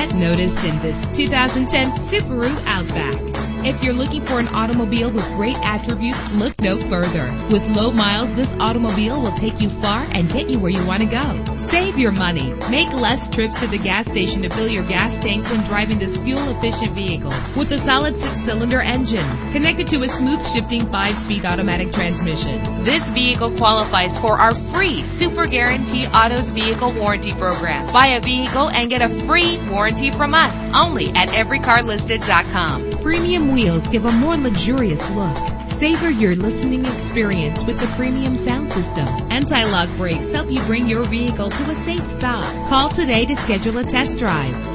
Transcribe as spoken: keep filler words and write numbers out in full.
Get noticed in this two thousand ten Subaru Outback. If you're looking for an automobile with great attributes, look no further. With low miles, this automobile will take you far and get you where you want to go. Save your money. Make less trips to the gas station to fill your gas tank when driving this fuel-efficient vehicle. With a solid six-cylinder engine connected to a smooth shifting five-speed automatic transmission, this vehicle qualifies for our free Super Guarantee Autos Vehicle Warranty Program. Buy a vehicle and get a free warranty from us only at every car listed dot com. Premium wheels give a more luxurious look. Savor your listening experience with the premium sound system. Anti-lock brakes help you bring your vehicle to a safe stop. Call today to schedule a test drive.